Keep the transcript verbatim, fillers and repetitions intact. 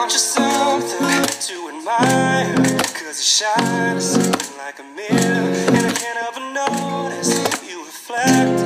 aren't you something to admire? Cause you shine something like a mirror, and I can't ever notice you reflect